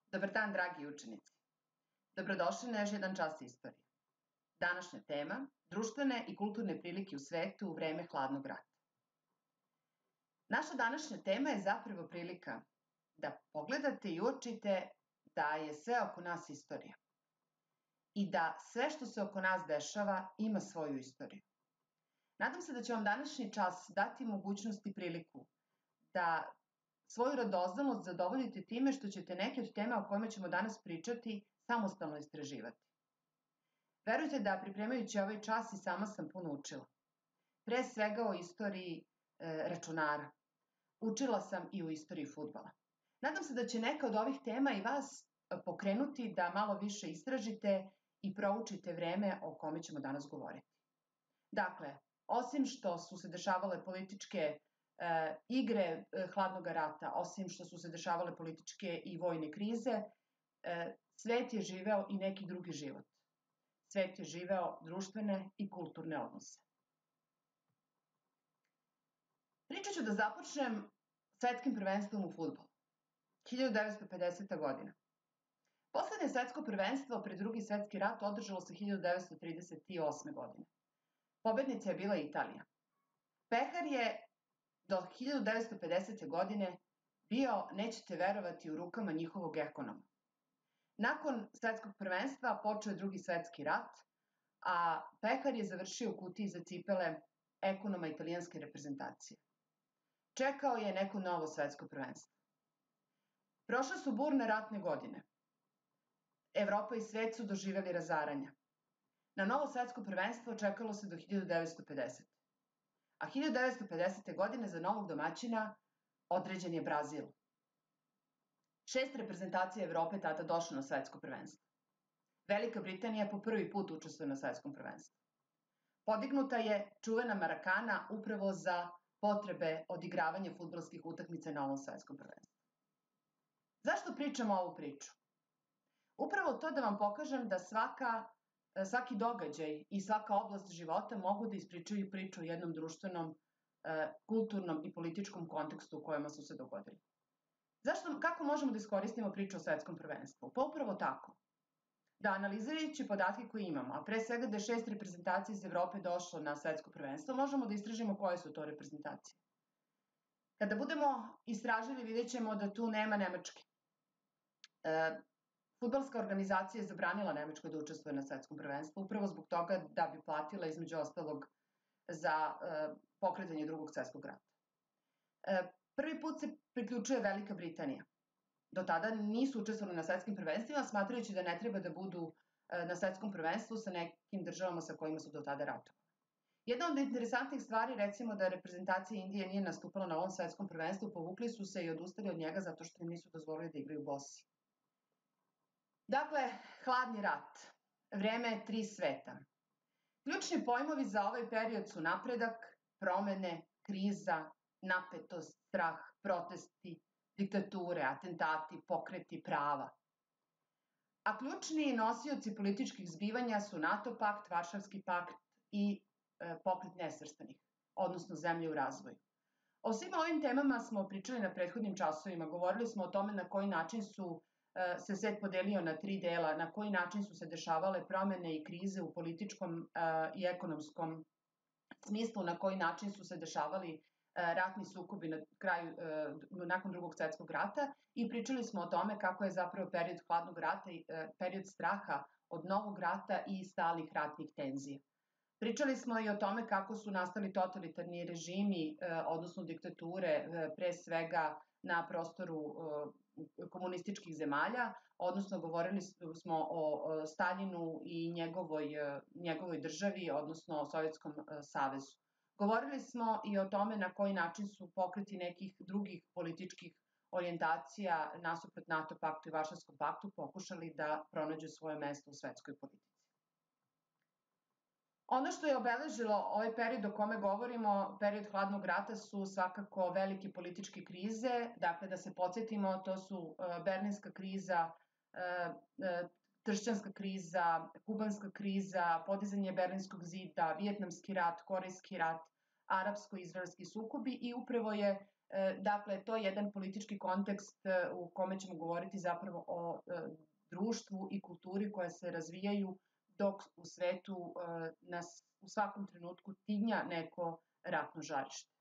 Dobar dan, dragi učenici. Dobrodošli na još jedan čas istorije. Današnja tema – društvene i kulturne prilike u svetu u vreme hladnog rata. Naša današnja tema je zapravo prilika da pogledate i uočite da je sve oko nas istorija i da sve što se oko nas dešava ima svoju istoriju. Nadam se da će vam današnji čas dati mogućnost i priliku da svoju radoznalost zadovoljite time što ćete neke od tema o kojima ćemo danas pričati samostalno istraživati. Verujte da pripremajući ovaj čas i sama sam puno učila. Pre svega o istoriji računara. Učila sam i o istoriji fudbala. Nadam se da će neka od ovih tema i vas pokrenuti da malo više istražite i proučite vreme o kome ćemo danas govoriti. Dakle, osim što su se dešavale političke igre hladnog rata, osim što su se dešavale političke i vojne krize, svet je živeo i neki drugi život. Svet je živeo društvene i kulturne odnose. Pričat ću da započnem svetskim prvenstvom u fudbalu. 1950. godina. Poslednje svetsko prvenstvo pred drugi svetski rat održalo se 1938. godine. Pobednica je bila Italija. Pehar je do 1950. godine bio, nećete verovati, u rukama njihovog ekonoma. Nakon svetskog prvenstva počeo je drugi svetski rat, a Pehar je završio u kutiji za cipele ekonoma italijanske reprezentacije. Čekao je neko novo svetsko prvenstvo. Prošle su burne ratne godine. Evropa i svet su doživjeli razaranja. Na novo svetsko prvenstvo čekalo se do 1950. A 1950. godine za novog domaćina određen je Brazil. 6 reprezentacija Evrope tada došlo na svetsko prvenstvo. Velika Britanija po prvi put učestvuje na svetskom prvenstvu. Podignuta je čuvena Marakana upravo za potrebe odigravanja fudbalskih utakmica na ovom svetskom prvenstvu. Zašto pričamo ovu priču? Upravo to da vam pokažem da svaki događaj i svaka oblast života mogu da ispričaju priču o jednom društvenom, kulturnom i političkom kontekstu u kojima su se dogodili. Kako možemo da iskoristimo priču o svetskom prvenstvu? Pa upravo tako. Da analizirajući podatke koje imamo, a pre svega da je 6 reprezentacija iz Evrope došlo na svetsko prvenstvo, možemo da istražimo koje su to reprezentacije. Kada budemo istražili, vidjet ćemo da tu nema Nemačke. Fudbalska organizacija je zabranila Nemačkoj da učestvuje na svetskom prvenstvu, upravo zbog toga da bi platila između ostalog za pokretanje drugog svetskog rata. Prvi put se priključuje Velika Britanija. Do tada nisu učestvovali na svetskim prvenstvima, smatrajući da ne treba da budu na svetskom prvenstvu sa nekim državama sa kojima su do tada ratovali. Jedna od interesantnih stvari, recimo da reprezentacija Indije nije nastupala na ovom svetskom prvenstvu, povukli su se i odustali od njega zato što im nisu dozvolili da igraju bosi. Dakle, hladni rat, vreme 3 sveta. Ključni pojmovi za ovaj period su napredak, promene, kriza, napetost, strah, protesti, diktature, atentati, pokreti, prava. A ključni nosioci političkih zbivanja su NATO pakt, Varšavski pakt i pokret nesvrstanih, odnosno zemlje u razvoju. O svim ovim temama smo pričali na prethodnim časovima, govorili smo o tome na koji način se svet podelio na 3 dela, na koji način su se dešavale promene i krize u političkom i ekonomskom smislu, na koji način su se dešavali ratni sukobi nakon drugog svetskog rata i pričali smo o tome kako je zapravo period hladnog rata i period straha od novog rata i stalih ratnih tenzija. Pričali smo i o tome kako su nastali totalitarni režimi, odnosno diktature, pre svega na prostoru komunističkih zemalja, odnosno govorili smo o Staljinu i njegovoj državi, odnosno Sovjetskom savezu. Govorili smo i o tome na koji način su pokreti nekih drugih političkih orijentacija nasuprot NATO paktu i Varšavskom paktu pokušali da pronađu svoje mesto u svetskoj politici. Ono što je obeležilo ovaj period o kome govorimo, period hladnog rata, su svakako velike političke krize. Dakle, da se podsjetimo, to su Berlinska kriza, Tršćanska kriza, Kubanska kriza, podizanje Berlinskog zida, Vijetnamski rat, Korejski rat, arapsko-izraelski sukobi i upravo je dakle, to je jedan politički kontekst u kome ćemo govoriti zapravo o društvu i kulturi koja se razvijaju dok u svetu nas u svakom trenutku tinja neko ratno žarište.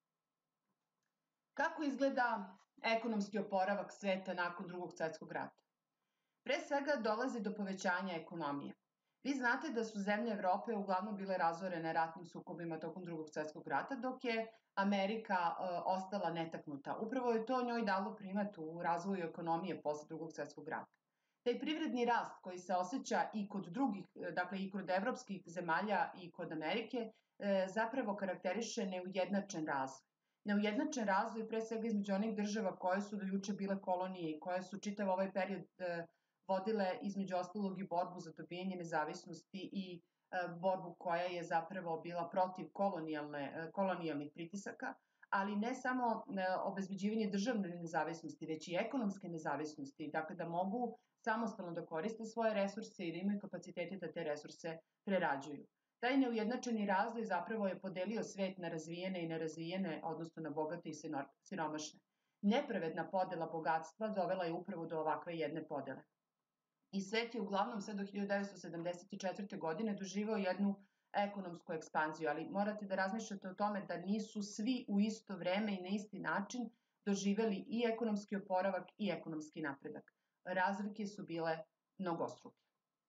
Kako izgleda ekonomski oporavak sveta nakon Drugog svetskog rata? Pre svega dolazi do povećanja ekonomije. Vi znate da su zemlje Evrope uglavnom bile razorene ratnim sukobima tokom Drugog svetskog rata, dok je Amerika ostala netaknuta. Upravo je to njoj dalo primat u razvoju ekonomije posle Drugog svetskog rata. Taj privredni rast koji se osjeća i kod drugih, dakle i kod evropskih zemalja i kod Amerike, zapravo karakteriše neujednačen razvoj. Neujednačen razvoj pre svega između onih država koje su do juče bile kolonije i koje su čitav ovaj period vodile između ostalog i borbu za dobijanje nezavisnosti i borbu koja je zapravo bila protiv kolonijalnih pritisaka, ali ne samo obezbeđivanje državne nezavisnosti, već i ekonomske nezavisnosti, dakle da mogu samostalno da koriste svoje resurse i da imaju kapacitete da te resurse prerađuju. Taj neujednačeni razvoj zapravo je podelio svet na razvijene i nerazvijene, odnosno na bogate i siromašne. Nepravedna podela bogatstva dovela je upravo do ovakve jedne podele. I svet je uglavnom sve do 1974. godine doživao jednu ekonomsku ekspanziju, ali morate da razmišljate o tome da nisu svi u isto vreme i na isti način doživeli i ekonomski oporavak i ekonomski napredak. Razlike su bile mnogostruke.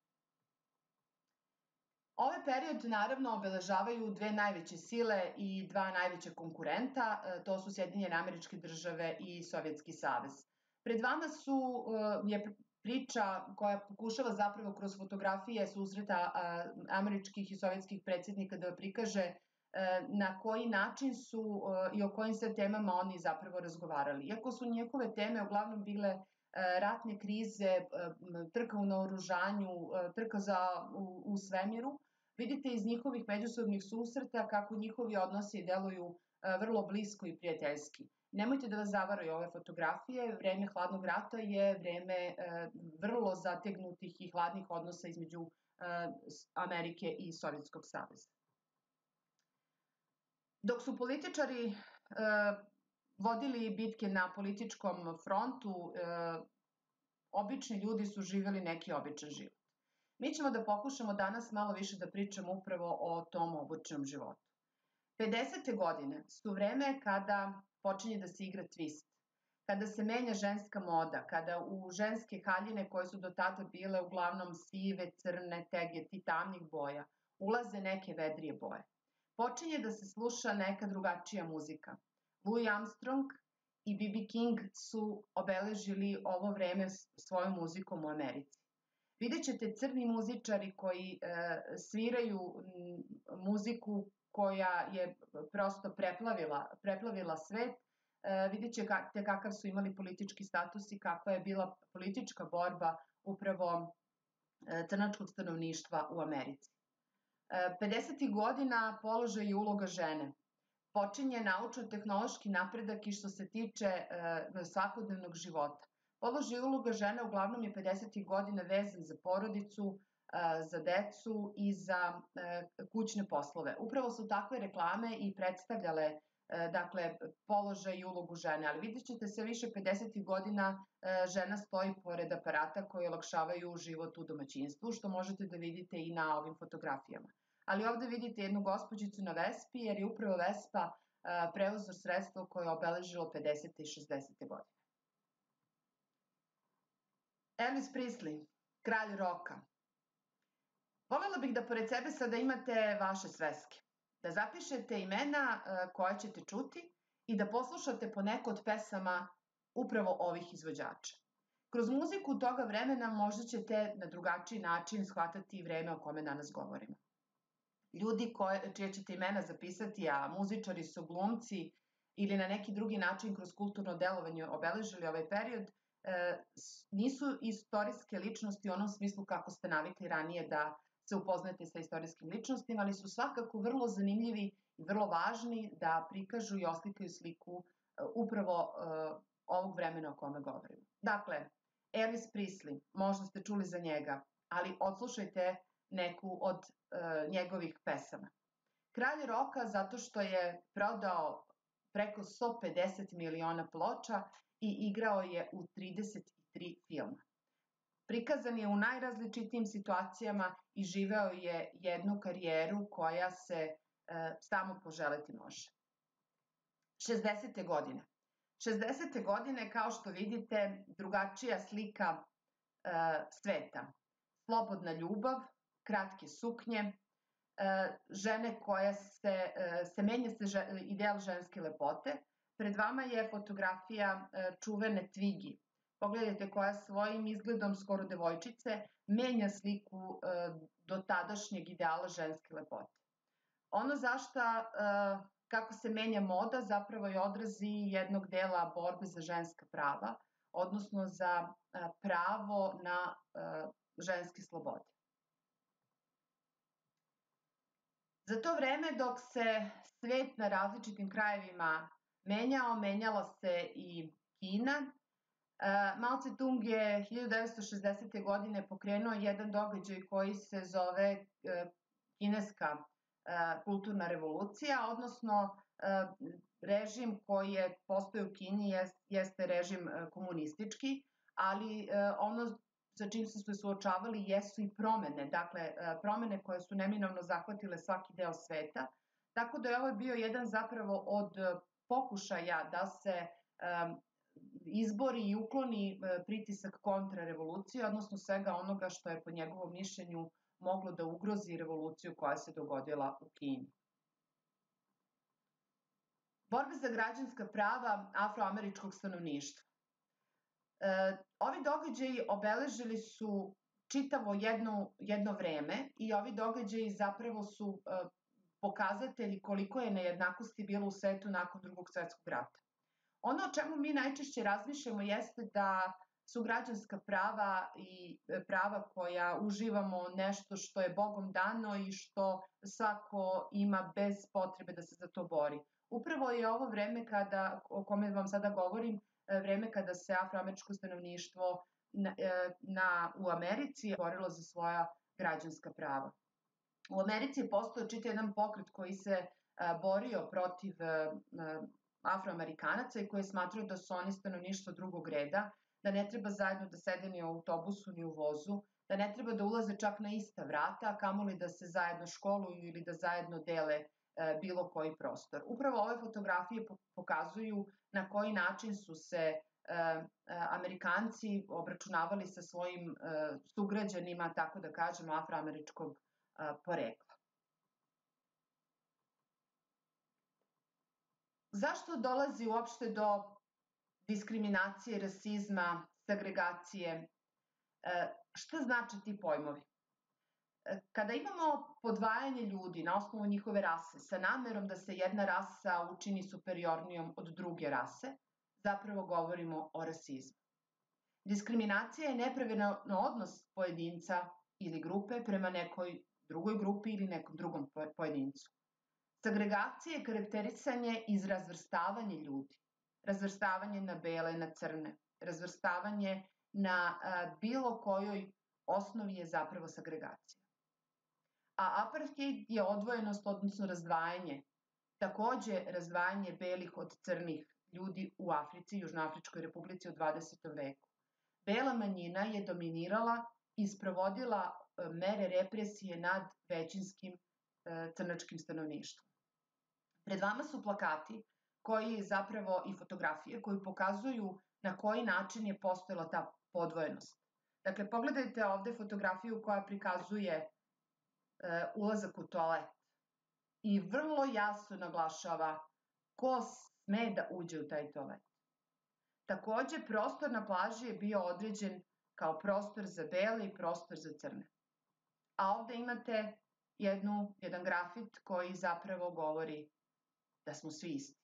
Ovaj period naravno obeležavaju dve najveće sile i dva najveća konkurenta, to su Sjedinjene Američke Države i Sovjetski savez. Pred vama je priča koja pokušava zapravo kroz fotografije susreta američkih i sovjetskih predsjednika da prikaže na koji način su i o kojim se temama oni zapravo razgovarali. Iako su njihove teme uglavnom bile ratne krize, trka u naoružanju, trka u svemiru, vidite iz njihovih međusobnih susreta kako njihovi odnosi deluju vrlo blisko i prijateljski. Nemojte da vas zavaraju ove fotografije, vreme hladnog rata je vreme vrlo zategnutih i hladnih odnosa između Amerike i Sovjetskog saveza. Dok su političari vodili bitke na političkom frontu, obični ljudi su živeli neki običan život. Mi ćemo da pokušamo danas malo više da pričamo upravo o tom običnom životu. 50. godine su vreme kada počinje da se igra twist, kada se menja ženska moda, kada u ženske haljine koje su do tada bile uglavnom sive, crne, tegete i tamnih boja, ulaze neke vedrije boje. Počinje da se sluša neka drugačija muzika. Louis Armstrong i B.B. King su obeležili ovo vreme svojom muzikom u Americi. Vidjet ćete crni muzičari koji sviraju muziku koja je prosto preplavila svet. Vidjet ćete kakav su imali politički status i kakva je bila politička borba upravo crnačkog stanovništva u Americi. 50. godina položaj i uloga žene. Počinje naučno-tehnološki napredak i što se tiče svakodnevnog života. Položaj i uloga žene uglavnom je 50. godina vezan za porodicu, za decu i za kućne poslove. Upravo su takve reklame i predstavljale položaj i ulogu žene, ali vidjet ćete sve više 50. godina žena stoji pored aparata koji olakšavaju život u domaćinstvu, što možete da vidite i na ovim fotografijama. Ali ovde vidite jednu gospođicu na Vespi, jer je upravo Vespa prevozno sredstvo koje je obeležilo 50. i 60. godine. Elvis Presley, kralj roka. Volela bih da pored sebe sada imate vaše sveske, da zapišete imena koja ćete čuti i da poslušate po neko od pesama upravo ovih izvođača. Kroz muziku toga vremena možda ćete na drugačiji način shvatati vreme o kome danas govorimo. Ljudi čije ćete imena zapisati, a muzičari su glumci ili na neki drugi način kroz kulturno delovanje obeležili ovaj period, nisu istorijske ličnosti u onom smislu kako ste navikli ranije da se upoznate sa istorijskim ličnostima, ali su svakako vrlo zanimljivi i vrlo važni da prikažu i oslikaju sliku upravo ovog vremena o kome govorimo. Dakle, Elvis Presley, možda ste čuli za njega, ali odslušajte neku od njegovih pesama. Kralj roka zato što je prodao preko 150 miliona ploča i igrao je u 33 filma. Prikazan je u najrazličitijim situacijama i živeo je jednu karijeru koja se samo poželeti može. 60. godine. 60. godine, kao što vidite, drugačija slika sveta. Slobodna ljubav, kratke suknje, žene koja se menja ideal ženske lepote. Pred vama je fotografija čuvene Twiggy. Pogledajte koja svojim izgledom skoro devojčice menja sliku do tadašnjeg ideala ženske lepote. Ono kako se menja moda zapravo je odrazi jednog dela borbe za ženska prava, odnosno za pravo na ženske slobode. Za to vreme dok se svet na različitim krajevima menjala se i Kina. Mao Tse-tung je 1960. godine pokrenuo jedan događaj koji se zove kineska kulturna revolucija, odnosno režim koji je postoji u Kini jeste režim komunistički, ali ono sa čim se suočavali jesu i promene, dakle promene koje su neminovno zahvatile svaki deo sveta, tako da je ovo bio jedan zapravo od pokušaja da se izbori i ukloni pritisak kontrarevolucije, odnosno svega onoga što je po njegovom mišljenju moglo da ugrozi revoluciju koja se dogodila u Kini. Borbe za građanska prava afroameričkog stanovništva. Ovi događaji obeležili su čitavo jedno vreme i ovi događaji zapravo su pokazatelji koliko je nejednakosti bilo u svetu nakon Drugog svetskog rata. Ono o čemu mi najčešće razmišljamo jeste da su građanska prava i prava koja uživamo nešto što je Bogom dano i što svako ima bez potrebe da se za to bori. Upravo je ovo vreme o kome vam sada govorim, vreme kada se afroameričko stanovništvo u Americi borilo za svoja građanska prava. U Americi je postojao čitav jedan pokret koji se borio protiv afroamerikanaca i koji je smatrao da su oni stanovništvo drugog reda, da ne treba zajedno da sede ni u autobusu ni u vozu, da ne treba da ulaze čak na ista vrata, a kamoli da se zajedno školuju ili da zajedno dele bilo koji prostor. Upravo ove fotografije pokazuju na koji način su se Amerikanci obračunavali sa svojim sugrađanima, tako da kažemo, afroameričkog porekla. Zašto dolazi uopšte do diskriminacije, rasizma, segregacije? Šta znače ti pojmovi? Kada imamo podvajanje ljudi na osnovu njihove rase sa namerom da se jedna rasa učini superiornijom od druge rase, zapravo govorimo o rasizmu. Diskriminacija je nepravilan odnos pojedinca ili grupe prema nekoj drugoj grupi ili nekom drugom pojedincu. Segregacija je karakterisanje iz razvrstavanja ljudi. Razvrstavanje na bele, na crne. Razvrstavanje na bilo kojoj osnovi je zapravo segregacija. A apartheid je odvojenost, odnosno razdvajanje. Takođe razdvajanje belih od crnih ljudi u Africi, Južnoafričkoj republici u 20. veku. Bela manjina je dominirala i sprovodila mere represije nad većinskim crnačkim stanovništvom. Pred vama su plakati i fotografije koji pokazuju na koji način je postojala ta podvojenost. Dakle, pogledajte ovde fotografiju koja prikazuje ulazak u toalet i vrlo jasno naglašava ko sme da uđe u taj toalet. Takođe, prostor na plaži je bio određen kao prostor za bele i prostor za crne. A ovde imate jedan grafit koji zapravo govori da smo svi isti.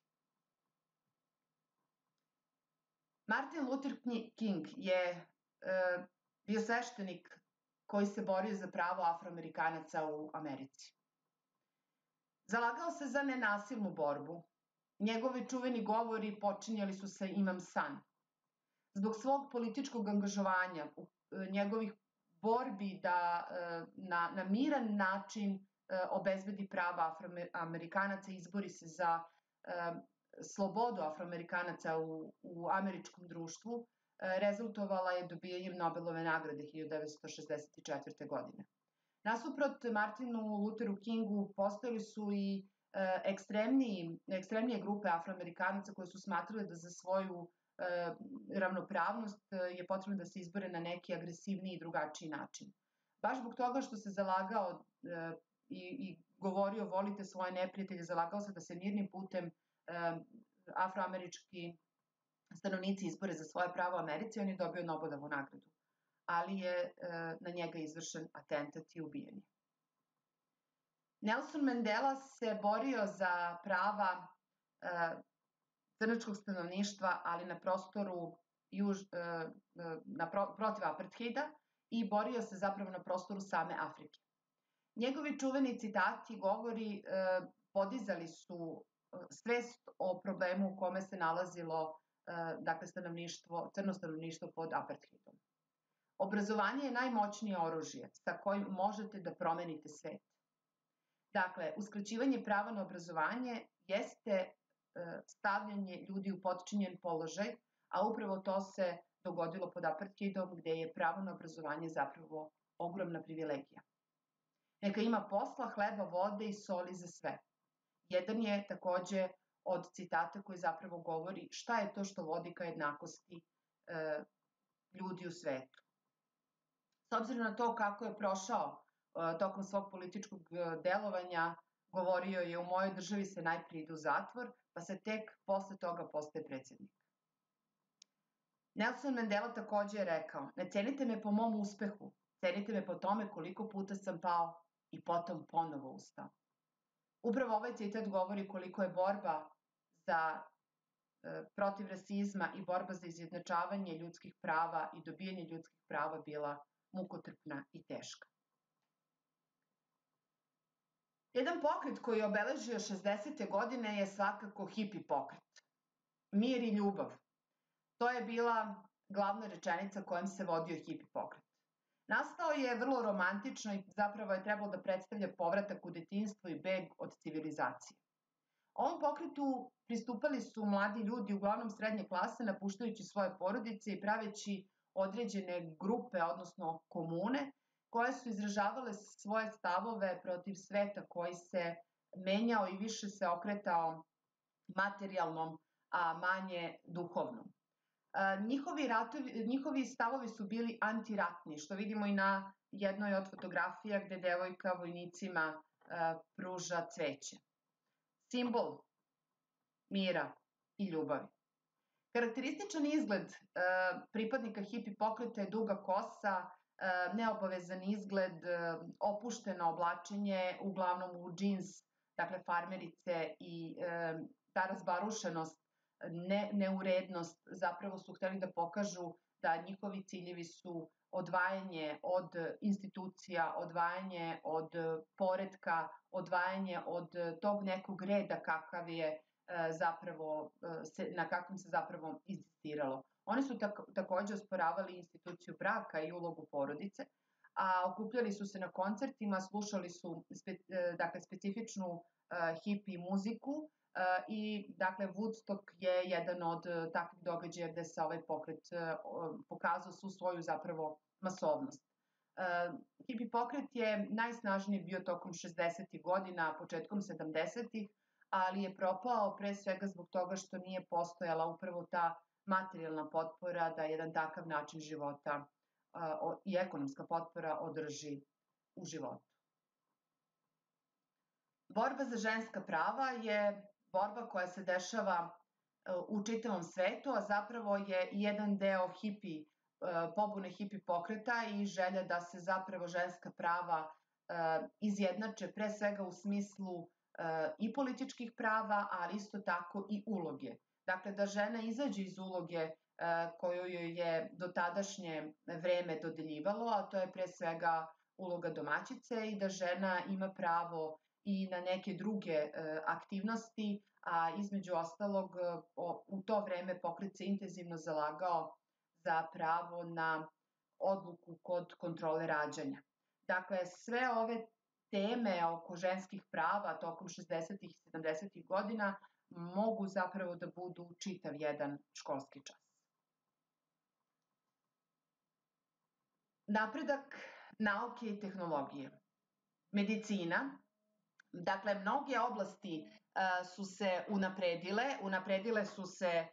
Martin Luther King je bio sveštenik koji se borio za pravo afroamerikanaca u Americi. Zalagao se za nenasilnu borbu. Njegovi čuveni govori počinjali su sa imam san. Zbog svog političkog angažovanja, njegovih borbi da na miran način obezbedi prava Afroamerikanaca, izbori se za slobodu Afroamerikanaca u američkom društvu, rezultovala je dobijanjem Nobelove nagrade 1964. godine. Nasuprot Martinu Lutheru Kingu postojali su i ekstremnije grupe Afroamerikanaca koje su smatrali da za svoju ravnopravnost je potrebno da se izbore na neki agresivniji i drugačiji način. Baš zbog toga što se zalagao i govorio volite svoje neprijatelje, zalagao se da se mirnim putem afroamerički stanovnici izbore za svoje pravo u Americi, on je dobio Nobelovu nagradu, ali je na njega izvršen atentat i ubijen je. Nelson Mandela se borio za prava crnačkog stanovništva, ali na prostoru protiv apartheida i borio se zapravo na prostoru same Afrike. Njegovi čuveni citati, govori, podizali su svest o problemu u kome se nalazilo crno stanovništvo pod apartheidom. Obrazovanje je najmoćnije oružje sa kojim možete da promenite svet. Dakle, uskraćivanje prava na obrazovanje jeste stavljanje ljudi u potčinjen položaj, a upravo to se dogodilo pod apartheidom, gde je pravo na obrazovanje zapravo ogromna privilegija. Neka ima posla, hleba, vode i soli za sve. Jedan je takođe od citata koji zapravo govori šta je to što vodi ka jednakosti ljudi u svetu. S obzirom na to kako je prošao tokom svog političkog delovanja, govorio je u mojoj državi se najprije ide u zatvor, pa se tek posle toga postaje predsjednik. Nelson Mandela takođe je rekao, ne cenite me po mom uspehu, cenite me po tome koliko puta sam pao i potom ponovo ustao. Upravo ovaj citat govori koliko je borba protiv rasizma i borba za izjednačavanje ljudskih prava i dobijanje ljudskih prava bila mukotrpna i teška. Jedan pokret koji je obeležio 60. godine je svakako hipi pokret. Mir i ljubav. To je bila glavna rečenica kojom se vodio hipi pokret. Nastao je vrlo romantično i zapravo je trebalo da predstavlja povratak u detinjstvo i beg od civilizacije. Ovom pokretu pristupali su mladi ljudi, uglavnom srednje klase, napuštajući svoje porodice i praveći određene grupe, odnosno komune, koje su izražavale svoje stavove protiv sveta koji se menjao i više se okretao materijalnom, a manje duhovnom. Njihovi stavovi su bili antiratni, što vidimo i na jednoj od fotografija gde devojka vojnicima pruža cveće. Simbol mira i ljubavi. Karakterističan izgled pripadnika hipi pokreta je duga kosa, neobavezan izgled, opušteno oblačenje, uglavnom u džins, dakle farmerice i ta razbarušenost, neurednost, zapravo su hteli da pokažu da njihovi ciljevi su odvajanje od institucija, odvajanje od poretka, odvajanje od tog nekog reda kakav je zapravo, na kakvom se zapravo insistiralo. Oni su takođe osporavali instituciju braka i ulogu porodice, a okupljali su se na koncertima, slušali su specifičnu hipi muziku i dakle Woodstock je jedan od takvih događaja gde se ovaj pokret pokazao svu svoju zapravo masovnost. Hipi pokret je najsnažniji bio tokom 60. godina, početkom 70. ali je propao pre svega zbog toga što nije postojala upravo ta materijalna potpora da jedan takav način života i ekonomska potpora održi u životu. Borba za ženska prava je borba koja se dešava u čitavom svetu, a zapravo je jedan deo pobune hipi pokreta i želja da se zapravo ženska prava izjednače pre svega u smislu i političkih prava, ali isto tako i uloge. Dakle, da žena izađe iz uloge koju joj je do tadašnje vreme dodeljivalo, a to je pre svega uloga domaćice i da žena ima pravo i na neke druge aktivnosti, a između ostalog u to vreme pokret se intenzivno zalagao za pravo na odluku kod kontrole rađanja. Dakle, sve ove teme oko ženskih prava tokom 60. i 70. godina mogu zapravo da budu čitav jedan školski čas. Napredak nauke i tehnologije. Medicina. Dakle, mnoge oblasti su se unapredile su se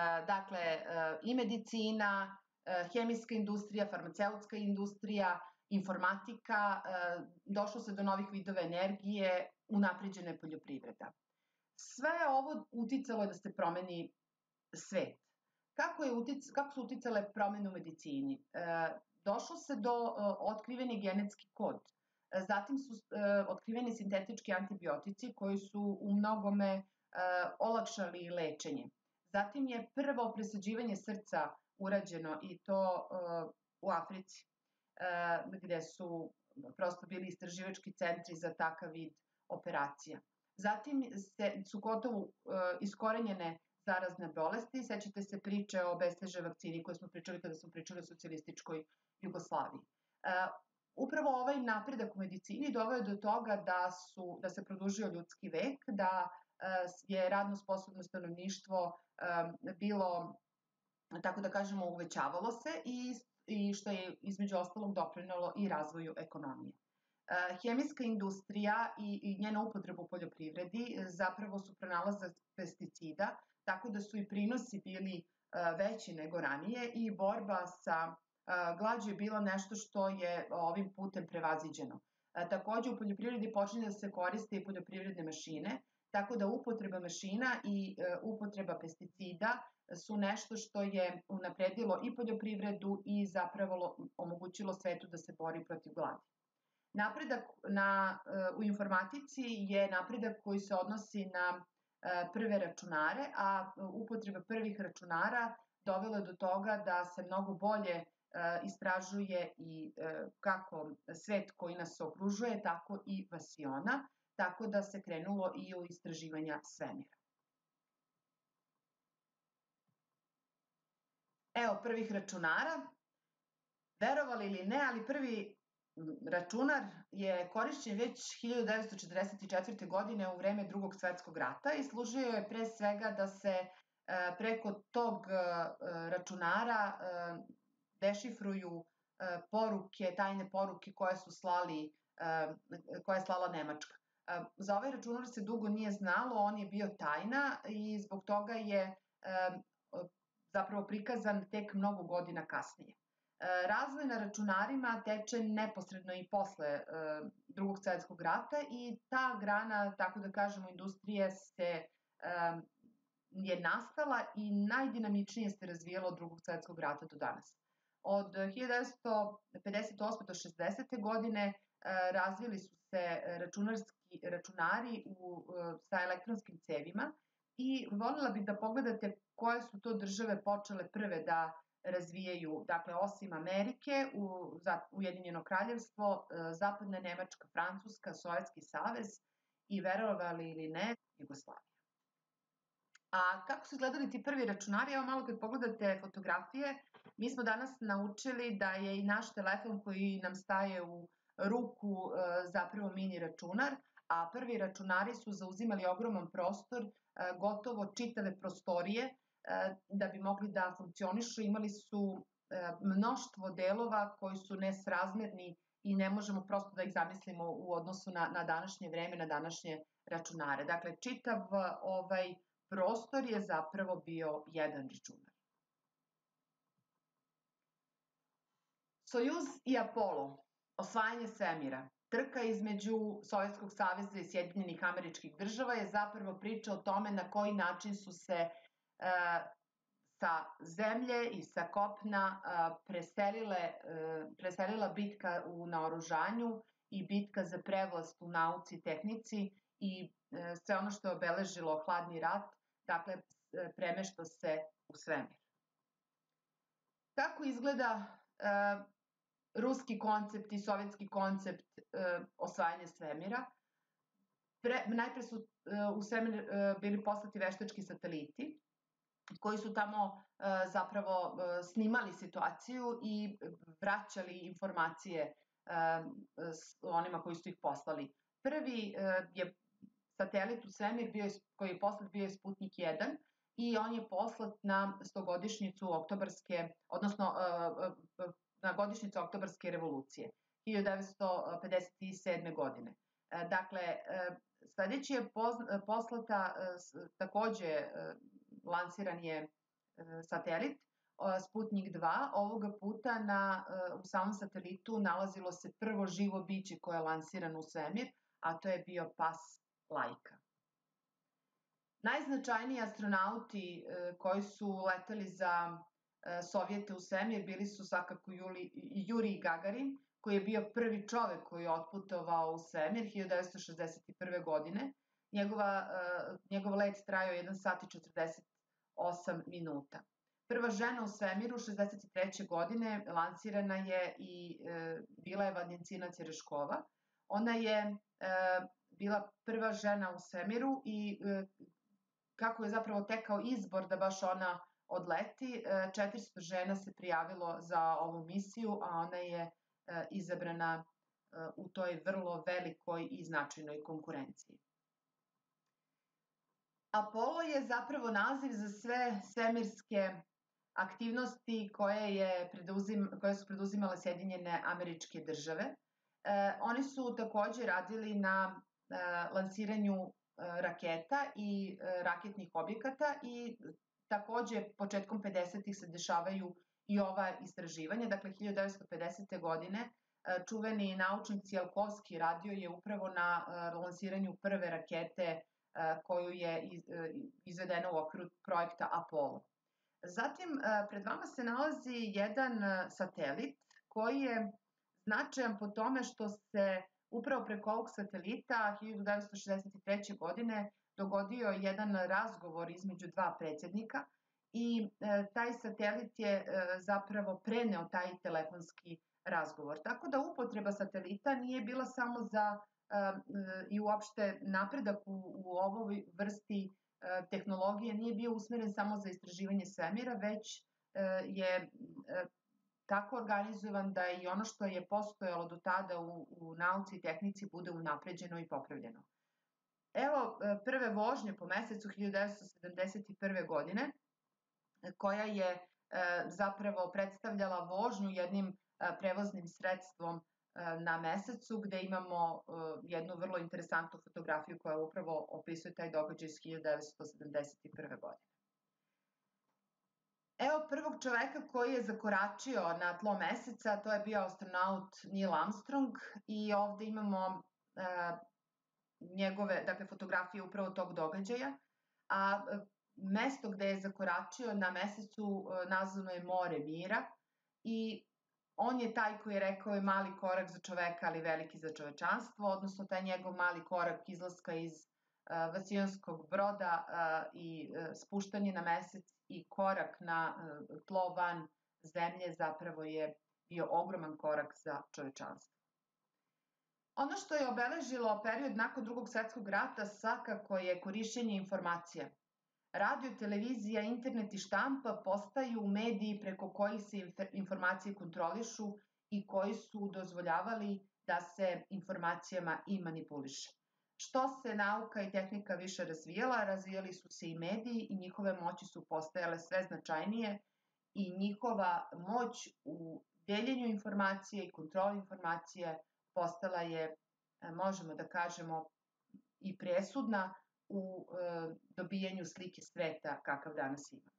i medicina, hemijska industrija, farmaceutska industrija, informatika, došlo se do novih vidova energije, unapređena je poljoprivreda. Sve ovo uticalo je da se promeni svet. Kako su uticale promene u medicini? Došlo se do otkriveni genetski kod. Zatim su otkriveni sintetički antibiotici koji su u mnogome olakšali lečenje. Zatim je prvo presađivanje srca urađeno i to u Africi, gde su prosto bili istraživački centri za takav vid operacija. Zatim su gotovo iskorenjene zarazne bolesti. Sećate se priče o BCG vakcini koju smo pričali kada smo pričali o socijalističkoj Jugoslaviji. Upravo ovaj napredak u medicini doveo je do toga da se produžio ljudski vek, da je radno sposobno stanovništvo bilo, tako da kažemo, uvećavalo se i što je između ostalog doprinelo i razvoju ekonomije. Hemijska industrija i njena upotreba u poljoprivredi zapravo su pronalazak pesticida, tako da su i prinosi bili veći nego ranije i borba sa glađu je bilo nešto što je ovim putem prevaziđeno. Takođe u poljoprivredi počinje da se koriste i poljoprivredne mašine, tako da upotreba mašina i upotreba pesticida su nešto što je unapredilo i poljoprivredu i zapravo omogućilo svetu da se bori protiv gladi. Napredak u informatici je napredak koji se odnosi na prve računare, a upotreba prvih računara dovela je do toga da se mnogo bolje istražuje i kako svet koji nas okružuje, tako i vasiona, tako da se krenulo i u istraživanja svemira. Evo prvih računara. Verovali ili ne, ali prvi računar je korišćen već 1944. godine u vreme Drugog svetskog rata i služio je pre svega da se preko tog računara dešifruju poruke, tajne poruke koje je slala Nemačka. Za ovaj računar se dugo nije znalo, on je bio tajna i zbog toga je zapravo prikazan tek mnogo godina kasnije. Razvoj na računarima teče neposredno i posle Drugog svetskog rata i ta grana, tako da kažemo, industrije je nastala i najdinamičnije se razvijala od Drugog svetskog rata do danas. Od 1958. do 60. godine razvili su se računari sa elektronskim cevima i voljela bih da pogledate koje su to države počele prve da razvijaju, dakle osim Amerike, Ujedinjeno kraljevstvo, Zapadna Nemačka, Francuska, Sovjetski savez i, verovali ili ne, Jugoslavija. A kako su izgledali ti prvi računari? Evo malo kad pogledate fotografije, mi smo danas naučili da je i naš telefon koji nam staje u ruku zapravo mini računar, a prvi računari su zauzimali ogroman prostor, gotovo čitave prostorije, da bi mogli da funkcionišu. Imali su mnoštvo delova koji su nesrazmerni i ne možemo prosto da ih zamislimo u odnosu na današnje vreme, na današnje računare. Dakle, čitav ovaj prostor je zapravo bio jedan računar. Sojuz i Apollo, osvajanje svemira. Trka između Sovjetskog saveza i Sjedinjenih Američkih Država je zapravo priča o tome na koji način su se sa zemlje i sa kopna preselila bitka u naoružanju i bitka za prevlast u nauci i tehnici i sve ono što je obeležilo hladni rat, dakle premešta se u svemir. Kako izgleda ruski koncept i sovjetski koncept osvajanja svemira? Najpre su u svemir bili poslati veštački sateliti koji su tamo zapravo snimali situaciju i vraćali informacije onima koji su ih poslali. Prvi je satelit u svemir koji je poslat bio je Sputnik 1 i on je poslat na 100-godišnjicu oktobarske, odnosno na godišnjicu oktobarske revolucije, 1957. godine. Dakle, sledeći je poslata, takođe lansiran je satelit, Sputnik 2, ovoga puta u samom satelitu nalazilo se prvo živo biće koje je lansirano u svemir, a to je bio pas Lajka. Najznačajniji astronauti koji su leteli za Sovjete u svemir bili su svakako Jurij Gagarin, koji je bio prvi čovek koji je otputovao u svemir 1961. godine. Njegov let trajao 1 sat i 48 minuta. Prva žena u svemiru 1963. godine lansirana je i bila je Valentina Tereškova. Ona je bila prva žena u svemiru i kako je zapravo tekao izbor da baš ona odleti, 400 žena se prijavilo za ovu misiju, a ona je izabrana u toj vrlo velikoj i značajnoj konkurenciji. Apollo je zapravo naziv za sve svemirske aktivnosti koje su preduzimale Sjedinjene Američke Države. Oni su takođe radili na lansiranju raketa i raketnih objekata i takođe početkom 50-ih se dešavaju i ova istraživanja. Dakle, 1950. godine čuveni naučnik Tsiolkovski radio je upravo na lansiranju prve rakete koju je izvedena u okviru projekta Apollo. Zatim, pred vama se nalazi jedan satelit koji je značajan po tome što se upravo preko ovog satelita 1963. godine dogodio jedan razgovor između dva predsjednika i taj satelit je zapravo preneo taj telefonski razgovor. Tako da upotreba satelita nije bila samo za i uopšte napredak u ovoj vrsti tehnologije nije bio usmeren samo za istraživanje svemira, već je tako organizovan da i ono što je postojalo do tada u nauci i tehnici bude unapređeno i popravljeno. Evo prve vožnje po mesecu 1971. godine, koja je zapravo predstavljala vožnju jednim prevoznim sredstvom na mesecu, gde imamo jednu vrlo interesantnu fotografiju koja upravo opisuje taj događaj iz 1971. godine. Evo prvog čoveka koji je zakoračio na tlo meseca, to je bio astronaut Neil Armstrong i ovde imamo njegove, dakle, fotografije upravo tog događaja, a mesto gde je zakoračio na mesecu nazvano je More mira i on je taj koji je rekao je mali korak za čoveka, ali veliki za čovečanstvo, odnosno taj njegov mali korak izlaska iz vasijonskog broda i spuštanje na mesec i korak na tlo van zemlje zapravo je bio ogroman korak za čovečanstvo. Ono što je obeležilo period nakon Drugog svetskog rata svakako je korišćenje informacija. Radio, televizija, internet i štampa postaju mediji preko kojih se informacije kontrolišu i koji su dozvoljavali da se informacijama i manipuliše. Što se nauka i tehnika više razvijala, razvijali su se i mediji i njihove moći su postajale sve značajnije i njihova moć u deljenju informacije i kontroli informacije postala je, možemo da kažemo, i presudna u dobijanju slike sveta kakav danas imamo.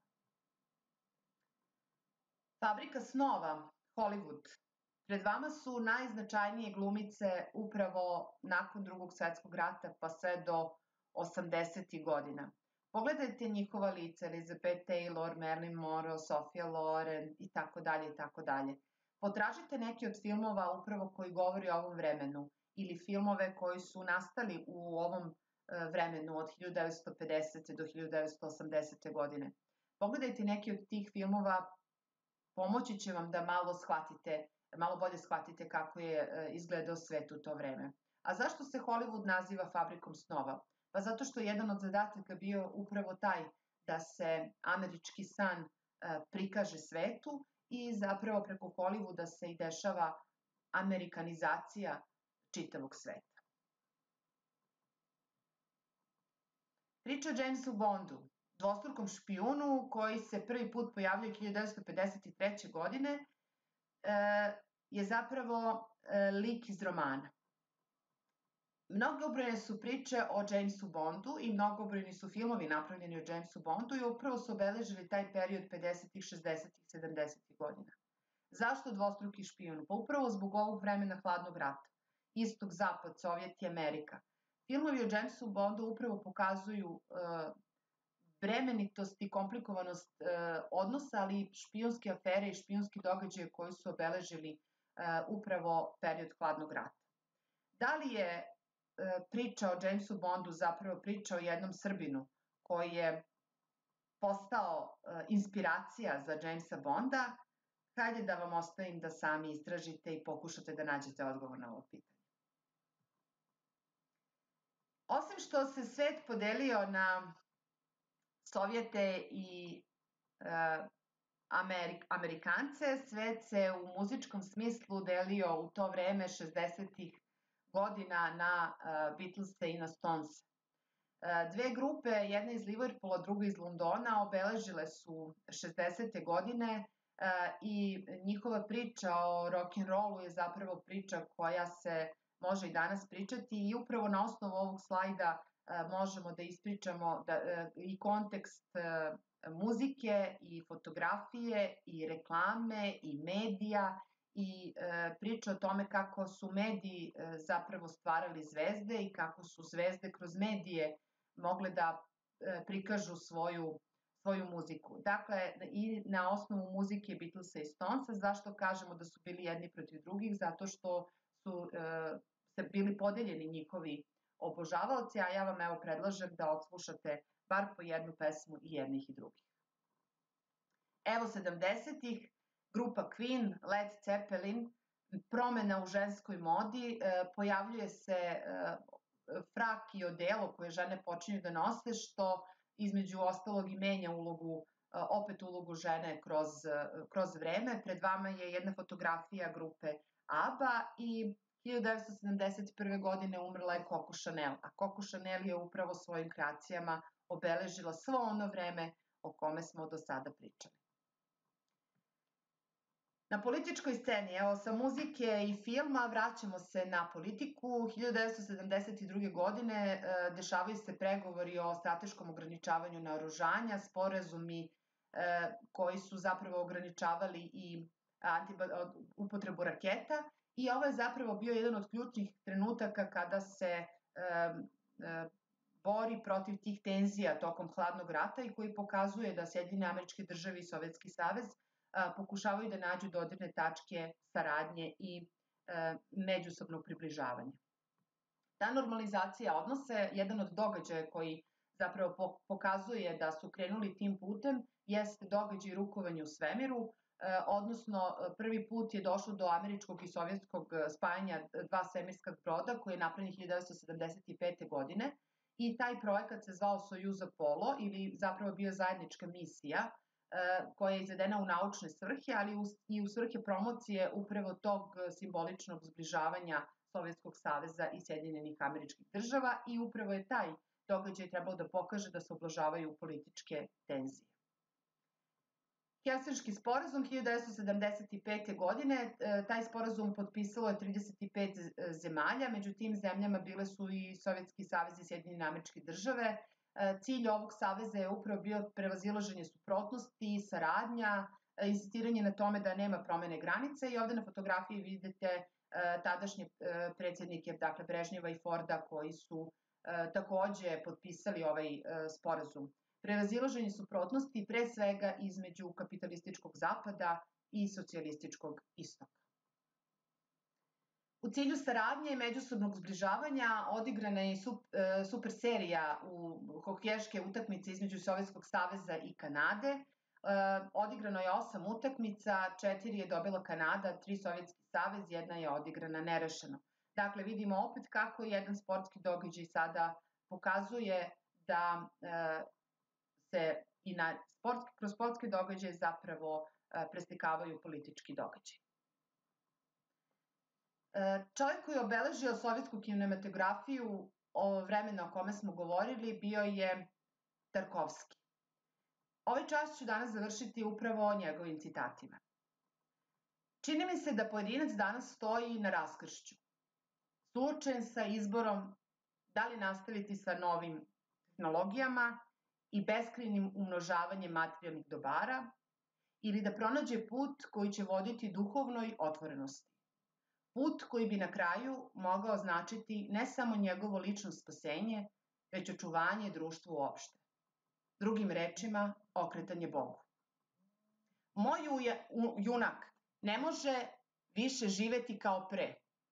Fabrika snova, Hollywood. Pred vama su najznačajnije glumice upravo nakon Drugog svetskog rata pa sve do 80. godina. Pogledajte njihova lica, Elizabeth Taylor, Marilyn Monroe, Sophia Loren i tako dalje i tako dalje. Potražite neki od filmova upravo koji govori o ovom vremenu ili filmove koji su nastali u ovom vremenu od 1950. do 1980. godine. Pogledajte neki od tih filmova, pomoći će vam da malo bolje shvatite kako je izgledao svet u to vreme. A zašto se Hollywood naziva fabrikom snova? Pa zato što je jedan od zadataka bio upravo taj da se američki san prikaže svetu i zapravo preko Hollywooda se i dešava amerikanizacija čitavog sveta. Priča o Jamesu Bondu, dvostrukom špijunu koji se prvi put pojavljuje 1953. godine, je zapravo lik iz romana. Mnogobrojne su priče o Jamesu Bondu i mnogobrojni su filmovi napravljeni o Jamesu Bondu i upravo su obeležili taj period 50., 60., 70. godina. Zašto dvostruki špijun? Pa upravo zbog ovog vremena hladnog rata. Istok, zapad, Sovjet i Amerika. Filmovi o Jamesu Bondu upravo pokazuju bremenitost i komplikovanost odnosa, ali i špijunske afere i špijunski događaje koji su obeležili upravo period hladnog rata. Da li je priča o Jamesu Bondu zapravo priča o jednom Srbinu koji je postao inspiracija za Jamesa Bonda? Hajde da vam ostavim da sami istražite i pokušate da nađete odgovor na ovo pitanje. Osim što se svet podelio na Sovjete i Amerikance, svet se u muzičkom smislu delio u to vreme 60. godina na Beatlese i na Stonese. Dve grupe, jedna iz Liverpoola, druga iz Londona, obeležile su 60. godine i njihova priča o rock'n'rollu je zapravo priča koja se može i danas pričati i upravo na osnovu ovog slajda možemo da ispričamo i kontekst muzike i fotografije i reklame i medija i priča o tome kako su mediji zapravo stvarali zvezde i kako su zvezde kroz medije mogle da prikažu svoju muziku. Dakle, i na osnovu muzike Beatlesa i Stonesa, zašto kažemo da su bili jedni protiv drugih? Zato što su se bili podeljeni njihovi obožavaoci, a ja vam evo predlažem da odslušate bar po jednu pesmu i jednih i drugih. Evo 70-ih, grupa Queen, Led Zeppelin, promena u ženskoj modi, pojavljuje se frak i odelo koje žene počinju da nose, što između ostalog i menja opet ulogu žene kroz vreme. Pred vama je jedna fotografija grupe ABBA i 1971. godine umrla je Coco Chanel, a Coco Chanel je upravo svojim kreacijama obeležila svo ono vreme o kome smo do sada pričali. Na političkoj sceni, evo sa muzike i filma vraćamo se na politiku. 1972. godine dešavaju se pregovori o strateškom ograničavanju naoružanja, sporazumi koji su zapravo ograničavali i upotrebu raketa i ovo je zapravo bio jedan od ključnih trenutaka kada se bori protiv tih tenzija tokom hladnog rata i koji pokazuje da Sjedinjene Američke Države i Sovjetski savez pokušavaju da nađu dodirne tačke saradnje i međusobnog približavanja. Ta normalizacija odnosa, jedan od događaja koji zapravo pokazuje da su krenuli tim putem, jeste događaj rukovanja u svemiru, odnosno prvi put je došlo do američkog i sovjetskog spajanja dva svemirska broda koji je napravljen 1975. godine i taj projekat se zvao Sojuz Apollo ili zapravo bio zajednička misija koja je izvedena u naučne svrhe, ali i u svrhe promocije upravo tog simboličnog zbližavanja Sovjetskog saveza i Sjedinjenih Američkih Država i upravo je taj događaj trebao da pokaže da se ublažavaju političke tenzije. Helsinški sporazum 1975. godine, taj sporazum potpisalo je 35 zemalja, među tim zemljama bile su i Sovjetski savez i Sjedinjene Američke Države. Cilj ovog saveza je upravo bio prevazilaženje suprotnosti, saradnja, insistiranje na tome da nema promene granice i ovde na fotografiji vidite tadašnje predsjednike, dakle Brežnjeva i Forda koji su takođe potpisali ovaj sporazum. Prevazilaženje suprotnosti pre svega između kapitalističkog zapada i socijalističkog istoka. U cilju saradnje i međusobnog zbližavanja odigrana je super serija u hokejaške utakmice između Sovjetskog saveza i Kanade. Odigrano je 8 utakmica, 4 je dobila Kanada, 3 Sovjetski savez, jedna je odigrana nerešeno. Dakle, vidimo opet kako jedan sportski događaj sada pokazuje da se i kroz sportske događaje zapravo preslikavaju politički događaj. Čovjek koji je obeležio sovjetsku kinematografiju vremena o kome smo govorili bio je Tarkovski. Ovaj čas ću danas završiti upravo njegovim citatima. Čini mi se da pojedinac danas stoji na raskršću, suočen sa izborom da li nastaviti sa novim tehnologijama i beskrajnim umnožavanjem materijalnih dobara ili da pronađe put koji će voditi duhovnoj otvorenosti. Put koji bi na kraju mogao značiti ne samo njegovo lično spasenje, već očuvanje društva uopšte. Drugim rečima, okretanje Bogu. Moj junak ne može više živeti kao pre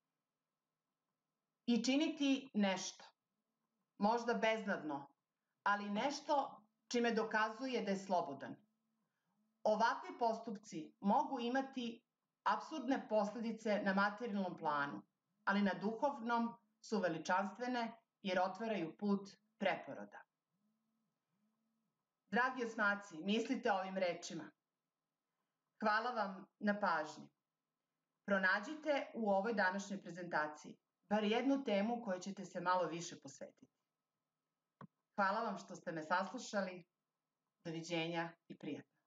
i činiti nešto, možda beznadno, ali nešto čime dokazuje da je slobodan. Ovakvi postupci mogu imati apsurdne posledice na materijalnom planu, ali na duhovnom su veličanstvene jer otvaraju put preporoda. Dragi osmaci, mislite o ovim rečima. Hvala vam na pažnji. Pronađite u ovoj današnjoj prezentaciji bar jednu temu kojoj ćete se malo više posvetiti. Hvala vam što ste me saslušali. Doviđenja i prijatno.